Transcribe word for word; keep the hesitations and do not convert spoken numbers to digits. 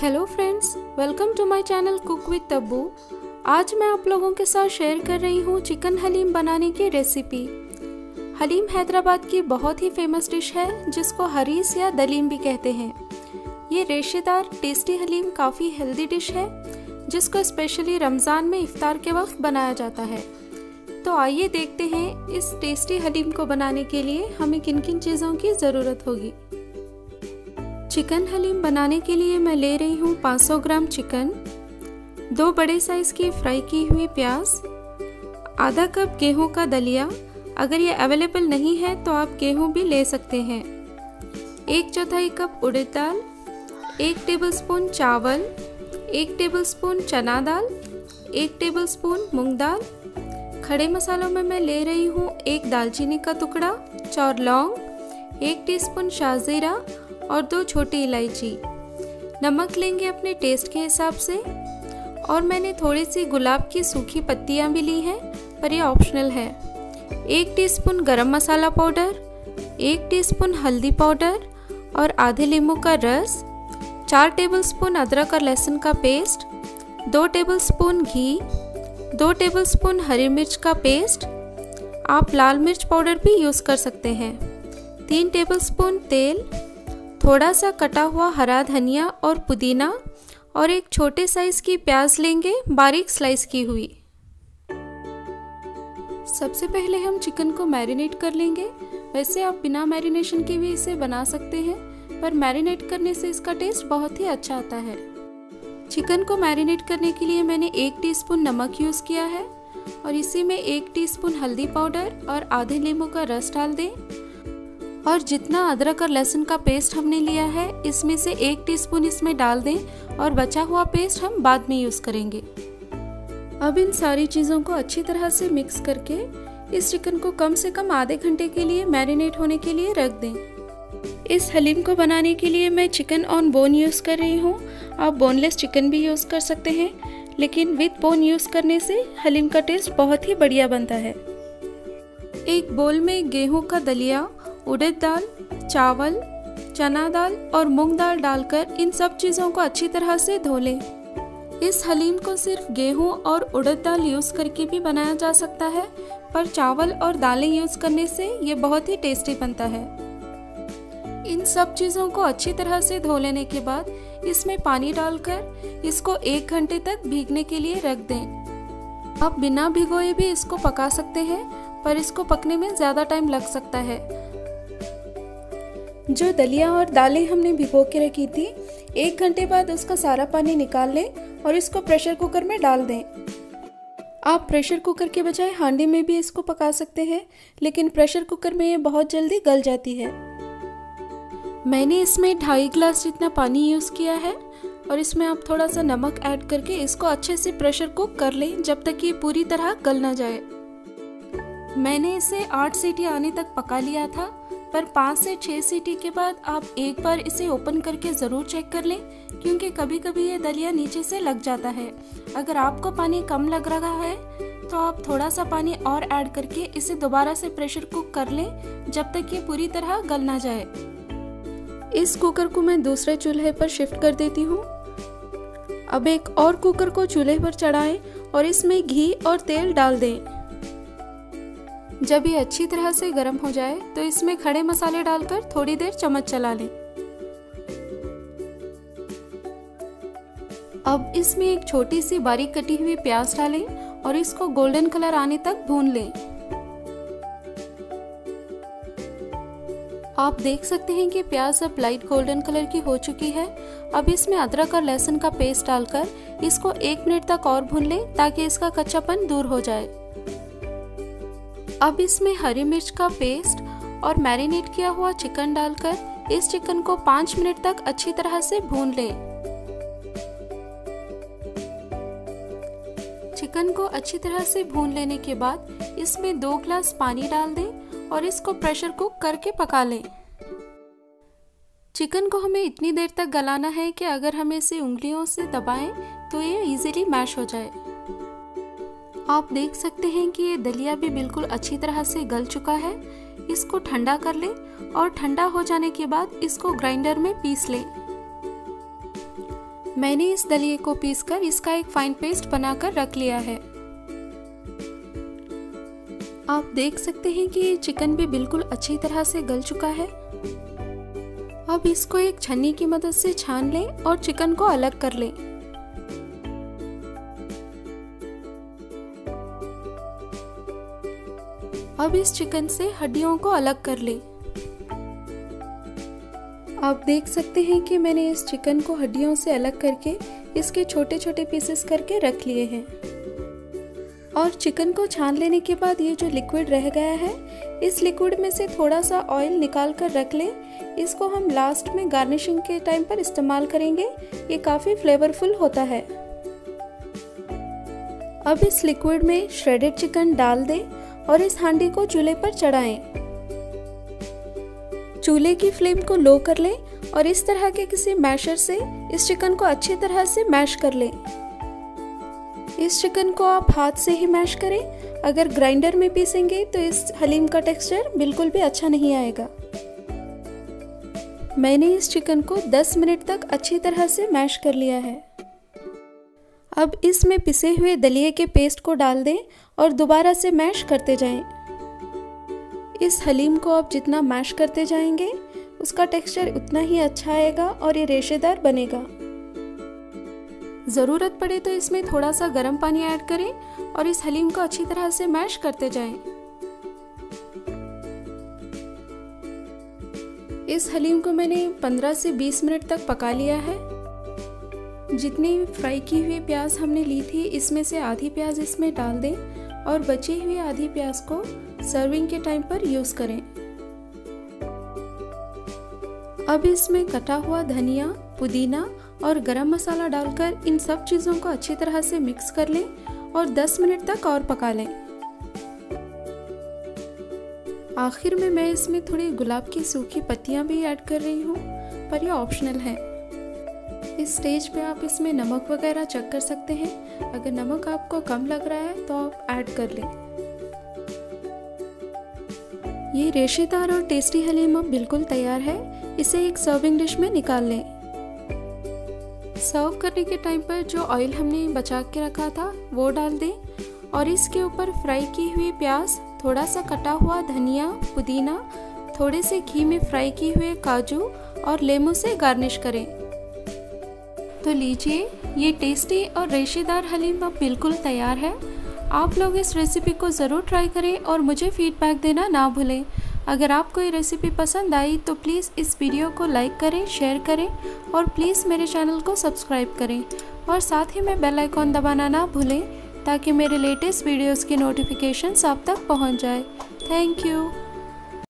Hello friends, welcome to my channel cook with Tabbu. आज मैं आप लोगों के साथ शेयर कर रही हूँ चिकन हलीम बनाने की रेसिपी। हलीम हैदराबाद की बहुत ही फेमस डिश है जिसको हरीस या दलीम भी कहते हैं। ये रेशेदार टेस्टी हलीम काफ़ी हेल्दी डिश है जिसको स्पेशली रमज़ान में इफ्तार के वक्त बनाया जाता है। तो आइए देखते हैं इस टेस्टी हलीम को बनाने के लिए हमें किन किन चीज़ों की ज़रूरत होगी। चिकन हलीम बनाने के लिए मैं ले रही हूँ पाँच सौ ग्राम चिकन, दो बड़े साइज़ की फ्राई की हुई प्याज, आधा कप गेहूं का दलिया, अगर ये अवेलेबल नहीं है तो आप गेहूं भी ले सकते हैं, एक चौथाई कप उड़द दाल, एक टेबलस्पून चावल, एक टेबलस्पून चना दाल, एक टेबलस्पून मूंग दाल। खड़े मसालों में मैं ले रही हूँ एक दालचीनी का टुकड़ा, चार लौंग, एक टीस्पून शाहजीरा और दो छोटी इलायची। नमक लेंगे अपने टेस्ट के हिसाब से और मैंने थोड़ी सी गुलाब की सूखी पत्तियां भी ली हैं पर ये ऑप्शनल है। एक टीस्पून गरम मसाला पाउडर, एक टीस्पून हल्दी पाउडर और आधे नींबू का रस, चार टेबलस्पून अदरक और लहसुन का पेस्ट, दो टेबलस्पून घी, दो टेबलस्पून हरी मिर्च का पेस्ट, आप लाल मिर्च पाउडर भी यूज़ कर सकते हैं, तीन टेबलस्पून तेल, थोड़ा सा कटा हुआ हरा धनिया और पुदीना और एक छोटे साइज की प्याज लेंगे बारीक स्लाइस की हुई। सबसे पहले हम चिकन को मैरिनेट कर लेंगे। वैसे आप बिना मैरिनेशन के भी इसे बना सकते हैं पर मैरिनेट करने से इसका टेस्ट बहुत ही अच्छा आता है। चिकन को मैरिनेट करने के लिए मैंने एक टीस्पून नमक यूज़ किया है और इसी में एक टीस्पून हल्दी पाउडर और आधे नींबू का रस डाल दें और जितना अदरक और लहसुन का पेस्ट हमने लिया है इसमें से एक टीस्पून इसमें डाल दें और बचा हुआ पेस्ट हम बाद में यूज़ करेंगे। अब इन सारी चीज़ों को अच्छी तरह से मिक्स करके इस चिकन को कम से कम आधे घंटे के लिए मैरिनेट होने के लिए रख दें। इस हलीम को बनाने के लिए मैं चिकन ऑन बोन यूज़ कर रही हूँ। आप बोनलेस चिकन भी यूज़ कर सकते हैं लेकिन विद बोन यूज़ करने से हलीम का टेस्ट बहुत ही बढ़िया बनता है। एक बोल में गेहूँ का दलिया, उड़द दाल, चावल, चना दाल और मूंग दाल डालकर इन सब चीज़ों को अच्छी तरह से धो लें। इस हलीम को सिर्फ गेहूं और उड़द दाल यूज़ करके भी बनाया जा सकता है पर चावल और दालें यूज़ करने से ये बहुत ही टेस्टी बनता है। इन सब चीज़ों को अच्छी तरह से धो लेने के बाद इसमें पानी डालकर इसको एक घंटे तक भीगने के लिए रख दें। आप बिना भिगोए भी इसको पका सकते हैं पर इसको पकने में ज़्यादा टाइम लग सकता है। जो दलिया और दालें हमने भिगो के रखी थी, एक घंटे बाद उसका सारा पानी निकाल लें और इसको प्रेशर कुकर में डाल दें। आप प्रेशर कुकर के बजाय हांडी में भी इसको पका सकते हैं लेकिन प्रेशर कुकर में ये बहुत जल्दी गल जाती है। मैंने इसमें ढाई गिलास जितना पानी यूज़ किया है और इसमें आप थोड़ा सा नमक ऐड करके इसको अच्छे से प्रेशर कुक कर लें जब तक ये पूरी तरह गल ना जाए। मैंने इसे आठ सीटी आने तक पका लिया था पर पाँच से छः सीटी के बाद आप एक बार इसे ओपन करके ज़रूर चेक कर लें क्योंकि कभी कभी ये दलिया नीचे से लग जाता है। अगर आपको पानी कम लग रहा है तो आप थोड़ा सा पानी और ऐड करके इसे दोबारा से प्रेशर कुक कर लें जब तक ये पूरी तरह गल ना जाए। इस कुकर को मैं दूसरे चूल्हे पर शिफ्ट कर देती हूँ। अब एक और कुकर को चूल्हे पर चढ़ाएं और इसमें घी और तेल डाल दें। जब ये अच्छी तरह से गर्म हो जाए तो इसमें खड़े मसाले डालकर थोड़ी देर चम्मच चला लें। अब इसमें एक छोटी सी बारीक कटी हुई प्याज डालें और इसको गोल्डन कलर आने तक भून लें। आप देख सकते हैं कि प्याज अब लाइट गोल्डन कलर की हो चुकी है। अब इसमें अदरक और लहसुन का पेस्ट डालकर इसको एक मिनट तक और भून लें ताकि इसका कच्चापन दूर हो जाए। अब इसमें हरी मिर्च का पेस्ट और मैरिनेट किया हुआ चिकन डालकर इस चिकन को पाँच मिनट तक अच्छी तरह से भून लें। चिकन को अच्छी तरह से भून लेने के बाद इसमें दो ग्लास पानी डाल दें और इसको प्रेशर कुक करके पका लें। चिकन को हमें इतनी देर तक गलाना है कि अगर हम इसे उंगलियों से दबाएं तो ये इजीली मैश हो जाए। आप देख सकते हैं कि ये दलिया भी बिल्कुल अच्छी तरह से गल चुका है। इसको ठंडा कर लें और ठंडा हो जाने के बाद इसको ग्राइंडर में पीस लें। मैंने इस दलिए को पीसकर इसका एक फाइन पेस्ट बनाकर रख लिया है। आप देख सकते हैं कि ये चिकन भी बिल्कुल अच्छी तरह से गल चुका है। अब इसको एक छन्नी की मदद से छान लें और चिकन को अलग कर लें। अब इस चिकन से हड्डियों को अलग कर लें। आप देख सकते हैं कि मैंने इस चिकन को हड्डियों से अलग करके इसके छोटे छोटे पीसेस करके रख लिए हैं। और चिकन को छान लेने के बाद ये जो लिक्विड रह गया है, इस लिक्विड में से थोड़ा सा ऑयल निकाल कर रख लें। इसको हम लास्ट में गार्निशिंग के टाइम पर इस्तेमाल करेंगे। ये काफ़ी फ्लेवरफुल होता है। अब इस लिक्विड में श्रेडेड चिकन डाल दें और इस हांडी को चूल्हे पर चढ़ाएं। चूल्हे की फ्लेम को लो कर लें और इस तरह के किसी मैशर से इस चिकन को अच्छी तरह से मैश कर लें। इस चिकन को आप हाथ से ही मैश करें। अगर ग्राइंडर में पीसेंगे तो इस हलीम का टेक्सचर बिल्कुल भी अच्छा नहीं आएगा। मैंने इस चिकन को दस मिनट तक अच्छी तरह से मैश कर लिया है। अब इसमें पिसे हुए दलिए के पेस्ट को डाल दें और दोबारा से मैश करते जाएं। इस हलीम को आप जितना मैश करते जाएंगे उसका टेक्सचर उतना ही अच्छा आएगा और ये रेशेदार बनेगा। ज़रूरत पड़े तो इसमें थोड़ा सा गर्म पानी ऐड करें और इस हलीम को अच्छी तरह से मैश करते जाएं। इस हलीम को मैंने पंद्रह से बीस मिनट तक पका लिया है। जितनी फ्राई की हुई प्याज हमने ली थी, इसमें से आधी प्याज इसमें डाल दें और बची हुई आधी प्याज को सर्विंग के टाइम पर यूज़ करें। अब इसमें कटा हुआ धनिया, पुदीना और गरम मसाला डालकर इन सब चीज़ों को अच्छी तरह से मिक्स कर लें और दस मिनट तक और पका लें। आखिर में मैं इसमें थोड़ी गुलाब की सूखी पत्तियां भी ऐड कर रही हूँ, पर यह ऑप्शनल है। इस स्टेज पे आप इसमें नमक वगैरह चेक कर सकते हैं। अगर नमक आपको कम लग रहा है तो आप ऐड कर लें। ये रेशेदार और टेस्टी हलीम अब बिल्कुल तैयार है। इसे एक सर्विंग डिश में निकाल लें। सर्व करने के टाइम पर जो ऑयल हमने बचा के रखा था वो डाल दें और इसके ऊपर फ्राई की हुई प्याज, थोड़ा सा कटा हुआ धनिया, पुदीना, थोड़े से घी में फ्राई किए हुए काजू और लेमू से गार्निश करें। तो लीजिए, ये टेस्टी और रेशेदार हलीम अब बिल्कुल तैयार है। आप लोग इस रेसिपी को ज़रूर ट्राई करें और मुझे फीडबैक देना ना भूलें। अगर आपको ये रेसिपी पसंद आई तो प्लीज़ इस वीडियो को लाइक करें, शेयर करें और प्लीज़ मेरे चैनल को सब्सक्राइब करें और साथ ही में बेल आइकॉन दबाना ना भूलें ताकि मेरे लेटेस्ट वीडियोस की नोटिफिकेशंस आप तक पहुंच जाए। Thank you.